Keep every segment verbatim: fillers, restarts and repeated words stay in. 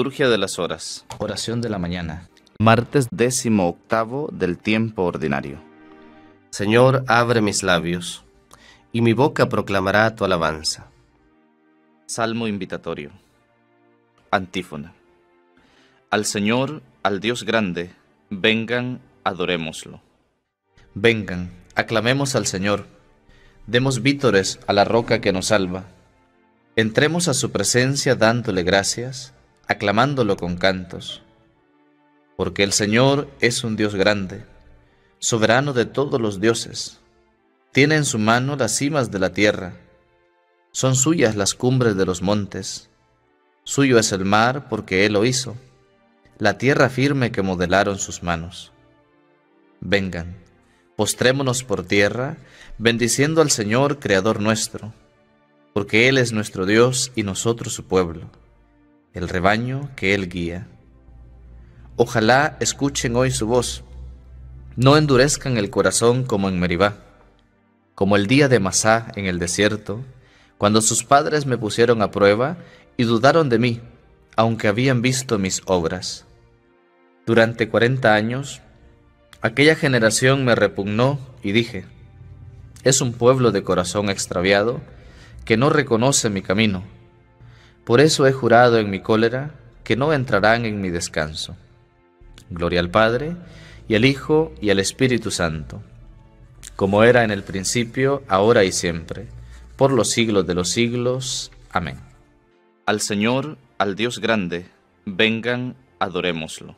Liturgia de las Horas. Oración de la mañana. Martes décimo octavo del tiempo ordinario. Señor, abre mis labios, y mi boca proclamará tu alabanza. Salmo invitatorio. Antífona. Al Señor, al Dios grande, vengan, adorémoslo. Vengan, aclamemos al Señor, demos vítores a la roca que nos salva. Entremos a su presencia dándole gracias, aclamándolo con cantos. Porque el Señor es un Dios grande, soberano de todos los dioses. Tiene en su mano las cimas de la tierra, son suyas las cumbres de los montes. Suyo es el mar porque Él lo hizo, la tierra firme que modelaron sus manos. Vengan, postrémonos por tierra, bendiciendo al Señor, Creador nuestro, porque Él es nuestro Dios y nosotros su pueblo, el rebaño que Él guía. Ojalá escuchen hoy su voz, no endurezcan el corazón como en Meribá, como el día de Masá en el desierto, cuando sus padres me pusieron a prueba y dudaron de mí, aunque habían visto mis obras. Durante cuarenta años, aquella generación me repugnó y dije, es un pueblo de corazón extraviado que no reconoce mi camino. Por eso he jurado en mi cólera que no entrarán en mi descanso. Gloria al Padre, y al Hijo, y al Espíritu Santo, como era en el principio, ahora y siempre, por los siglos de los siglos. Amén. Al Señor, al Dios grande, vengan, adorémoslo.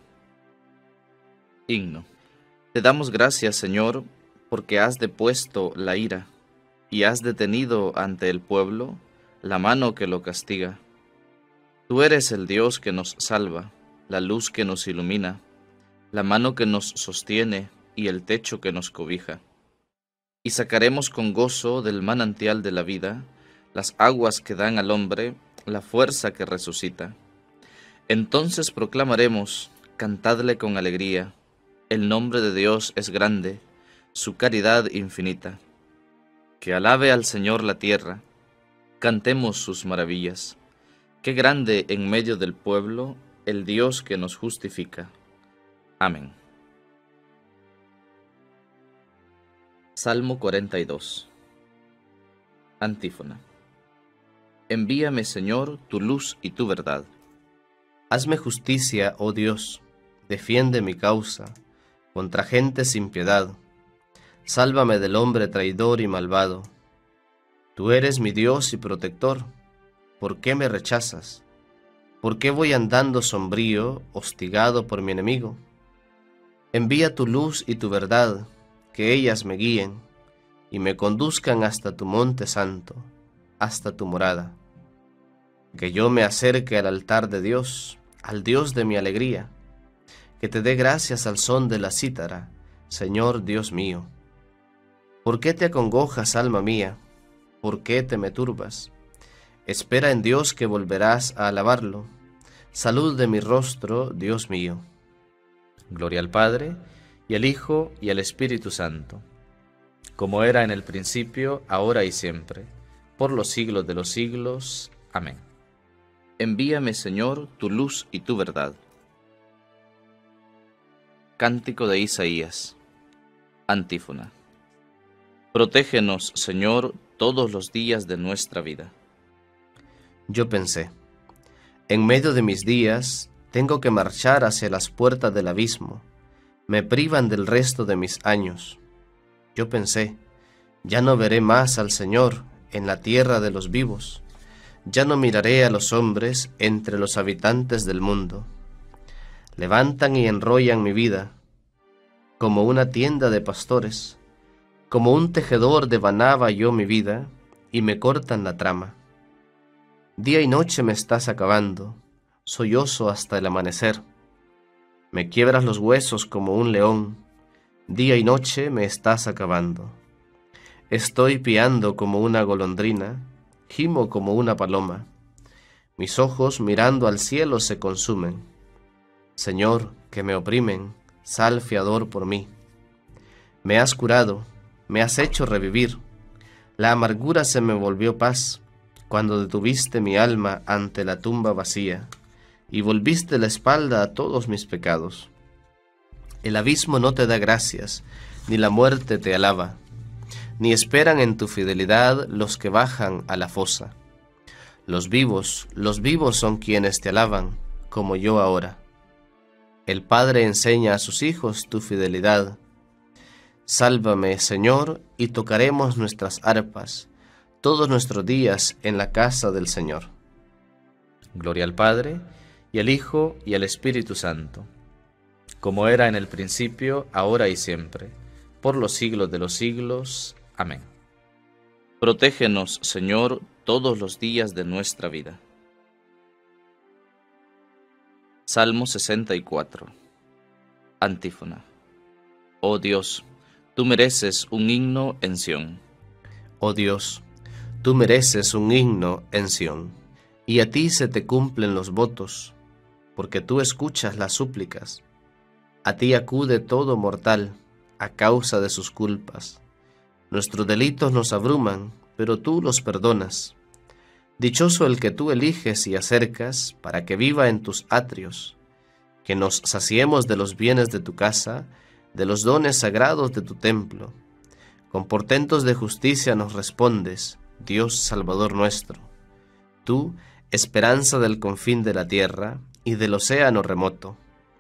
Himno. Te damos gracias, Señor, porque has depuesto la ira, y has detenido ante el pueblo la mano que lo castiga. Tú eres el Dios que nos salva, la luz que nos ilumina, la mano que nos sostiene y el techo que nos cobija. Y sacaremos con gozo del manantial de la vida las aguas que dan al hombre la fuerza que resucita. Entonces proclamaremos, cantadle con alegría, el nombre de Dios es grande, su caridad infinita. Que alabe al Señor la tierra, cantemos sus maravillas. Qué grande en medio del pueblo el Dios que nos justifica. Amén. Salmo cuarenta y dos. Antífona. Envíame, Señor, tu luz y tu verdad. Hazme justicia, oh Dios, defiende mi causa contra gente sin piedad. Sálvame del hombre traidor y malvado. Tú eres mi Dios y protector. ¿Por qué me rechazas? ¿Por qué voy andando sombrío, hostigado por mi enemigo? Envía tu luz y tu verdad, que ellas me guíen y me conduzcan hasta tu monte santo, hasta tu morada. Que yo me acerque al altar de Dios, al Dios de mi alegría, que te dé gracias al son de la cítara, Señor Dios mío. ¿Por qué te acongojas, alma mía? ¿Por qué te me turbas? Espera en Dios que volverás a alabarlo. Salud de mi rostro, Dios mío. Gloria al Padre, y al Hijo, y al Espíritu Santo, como era en el principio, ahora y siempre, por los siglos de los siglos. Amén. Envíame, Señor, tu luz y tu verdad. Cántico de Isaías. Antífona. Protégenos, Señor, todos los días de nuestra vida. Yo pensé, en medio de mis días, tengo que marchar hacia las puertas del abismo. Me privan del resto de mis años. Yo pensé, ya no veré más al Señor en la tierra de los vivos. Ya no miraré a los hombres entre los habitantes del mundo. Levantan y enrollan mi vida, como una tienda de pastores. Como un tejedor devanaba yo mi vida, y me cortan la trama. Día y noche me estás acabando, sollozo hasta el amanecer. Me quiebras los huesos como un león, día y noche me estás acabando. Estoy piando como una golondrina, gimo como una paloma. Mis ojos mirando al cielo se consumen. Señor, que me oprimen, sal fiador por mí. Me has curado, me has hecho revivir. La amargura se me volvió paz, cuando detuviste mi alma ante la tumba vacía. y volviste la espalda a todos mis pecados. El abismo no te da gracias, ni la muerte te alaba, ni esperan en tu fidelidad los que bajan a la fosa. Los vivos, los vivos son quienes te alaban, como yo ahora. El Padre enseña a sus hijos tu fidelidad. Sálvame, Señor, y tocaremos nuestras arpas todos nuestros días en la casa del Señor. Gloria al Padre, y al Hijo, y al Espíritu Santo, como era en el principio, ahora y siempre, por los siglos de los siglos. Amén. Protégenos, Señor, todos los días de nuestra vida. Salmo sesenta y cuatro. Antífona. Oh Dios, tú mereces un himno en Sión. Oh Dios, tú mereces un himno en Sión, y a ti se te cumplen los votos, porque tú escuchas las súplicas. A ti acude todo mortal, a causa de sus culpas. Nuestros delitos nos abruman, pero tú los perdonas. Dichoso el que tú eliges y acercas, para que viva en tus atrios, que nos saciemos de los bienes de tu casa, de los dones sagrados de tu templo. Con portentos de justicia nos respondes, Dios Salvador nuestro. Tú, esperanza del confín de la tierra y del océano remoto.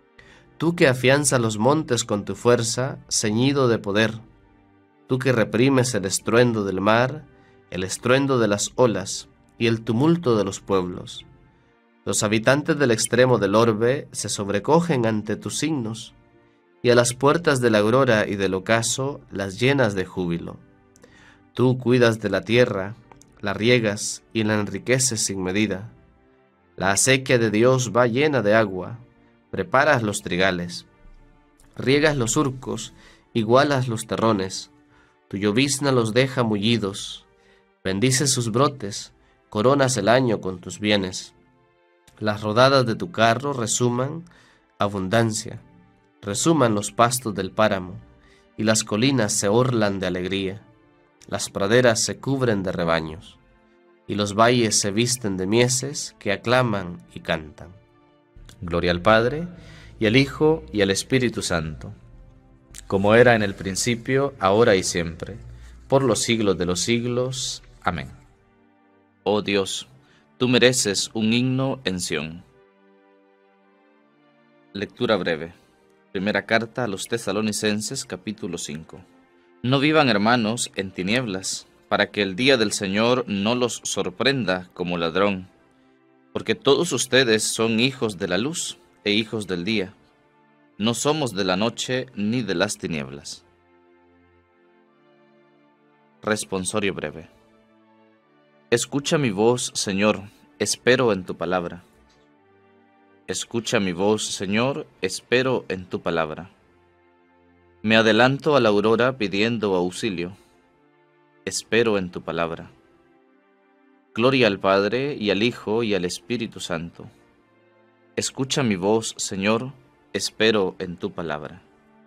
Tú que afianzas los montes con tu fuerza, ceñido de poder. Tú que reprimes el estruendo del mar, el estruendo de las olas y el tumulto de los pueblos. Los habitantes del extremo del orbe se sobrecogen ante tus signos, y a las puertas de la aurora y del ocaso las llenas de júbilo. Tú cuidas de la tierra, la riegas y la enriqueces sin medida. La acequia de Dios va llena de agua, preparas los trigales, riegas los surcos, igualas los terrones, tu llovizna los deja mullidos, bendices sus brotes, coronas el año con tus bienes. Las rodadas de tu carro resuman abundancia, resuman los pastos del páramo, y las colinas se orlan de alegría. Las praderas se cubren de rebaños, y los valles se visten de mieses que aclaman y cantan. Gloria al Padre, y al Hijo, y al Espíritu Santo, como era en el principio, ahora y siempre, por los siglos de los siglos. Amén. Oh Dios, tú mereces un himno en Sión. Lectura breve. Primera carta a los Tesalonicenses, capítulo cinco. No vivan, hermanos, en tinieblas, para que el día del Señor no los sorprenda como ladrón, porque todos ustedes son hijos de la luz e hijos del día. No somos de la noche ni de las tinieblas. Responsorio breve. Escucha mi voz, Señor, espero en tu palabra. Escucha mi voz, Señor, espero en tu palabra. Me adelanto a la aurora pidiendo auxilio. Espero en tu palabra. Gloria al Padre, y al Hijo, y al Espíritu Santo. Escucha mi voz, Señor, espero en tu palabra.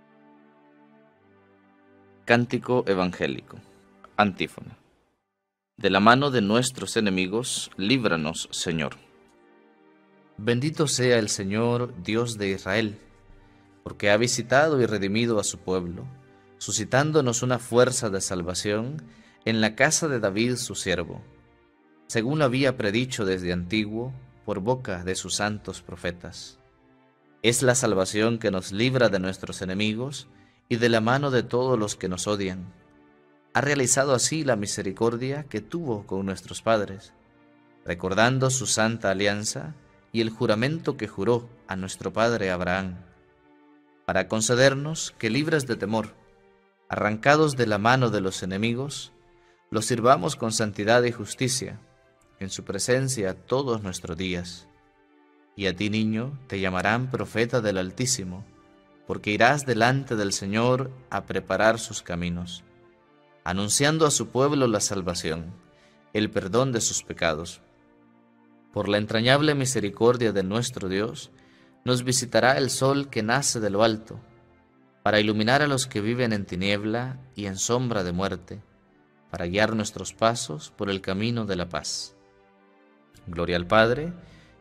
Cántico evangélico. Antífona. De la mano de nuestros enemigos, líbranos, Señor. Bendito sea el Señor, Dios de Israel, porque ha visitado y redimido a su pueblo, suscitándonos una fuerza de salvación en la casa de David su siervo, según lo había predicho desde antiguo por boca de sus santos profetas. Es la salvación que nos libra de nuestros enemigos y de la mano de todos los que nos odian. Ha realizado así la misericordia que tuvo con nuestros padres, recordando su santa alianza y el juramento que juró a nuestro padre Abraham, para concedernos que, libres de temor, arrancados de la mano de los enemigos, los sirvamos con santidad y justicia, en su presencia todos nuestros días. Y a ti, niño, te llamarán profeta del Altísimo, porque irás delante del Señor a preparar sus caminos, anunciando a su pueblo la salvación, el perdón de sus pecados. Por la entrañable misericordia de nuestro Dios, nos visitará el sol que nace de lo alto, para iluminar a los que viven en tiniebla y en sombra de muerte, para guiar nuestros pasos por el camino de la paz. Gloria al Padre,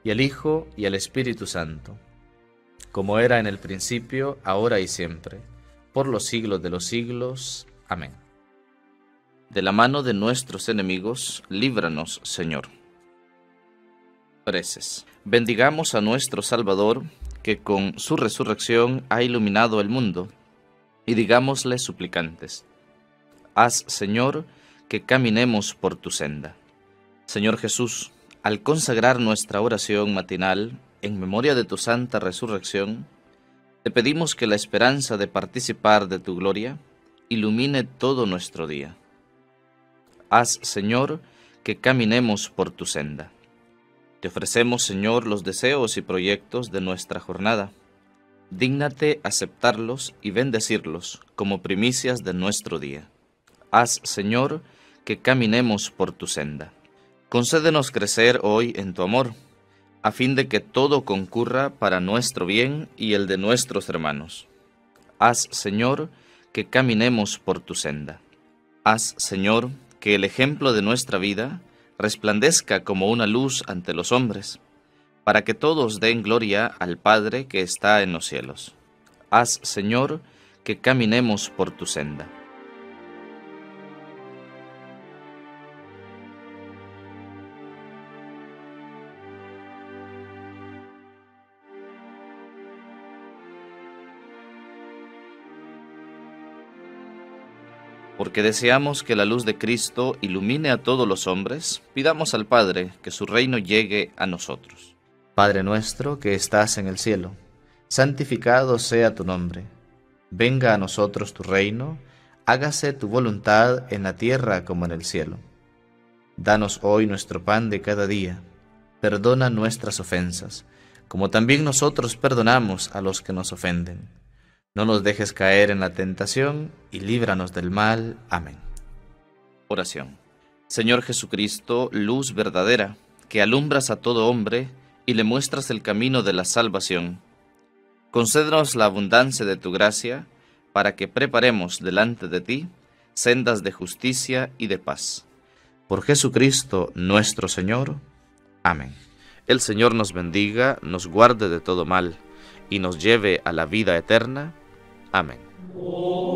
y al Hijo, y al Espíritu Santo, como era en el principio, ahora y siempre, por los siglos de los siglos. Amén. De la mano de nuestros enemigos, líbranos, Señor. Preces. Bendigamos a nuestro Salvador, que con su resurrección ha iluminado el mundo, y digámosle suplicantes: haz, Señor, que caminemos por tu senda. Señor Jesús, al consagrar nuestra oración matinal en memoria de tu santa resurrección, te pedimos que la esperanza de participar de tu gloria ilumine todo nuestro día. Haz, Señor, que caminemos por tu senda. Te ofrecemos, Señor, los deseos y proyectos de nuestra jornada. Dígnate aceptarlos y bendecirlos como primicias de nuestro día. Haz, Señor, que caminemos por tu senda. Concédenos crecer hoy en tu amor, a fin de que todo concurra para nuestro bien y el de nuestros hermanos. Haz, Señor, que caminemos por tu senda. Haz, Señor, que el ejemplo de nuestra vida resplandezca como una luz ante los hombres, para que todos den gloria al Padre que está en los cielos. Haz, Señor, que caminemos por tu senda. Porque deseamos que la luz de Cristo ilumine a todos los hombres, pidamos al Padre que su reino llegue a nosotros. Padre nuestro que estás en el cielo, santificado sea tu nombre. Venga a nosotros tu reino, hágase tu voluntad en la tierra como en el cielo. Danos hoy nuestro pan de cada día. Perdona nuestras ofensas, como también nosotros perdonamos a los que nos ofenden. No nos dejes caer en la tentación y líbranos del mal. Amén. Oración. Señor Jesucristo, luz verdadera, que alumbras a todo hombre y le muestras el camino de la salvación, concédenos la abundancia de tu gracia, para que preparemos delante de ti sendas de justicia y de paz. Por Jesucristo nuestro Señor. Amén. El Señor nos bendiga, nos guarde de todo mal, y nos lleve a la vida eterna. Amén.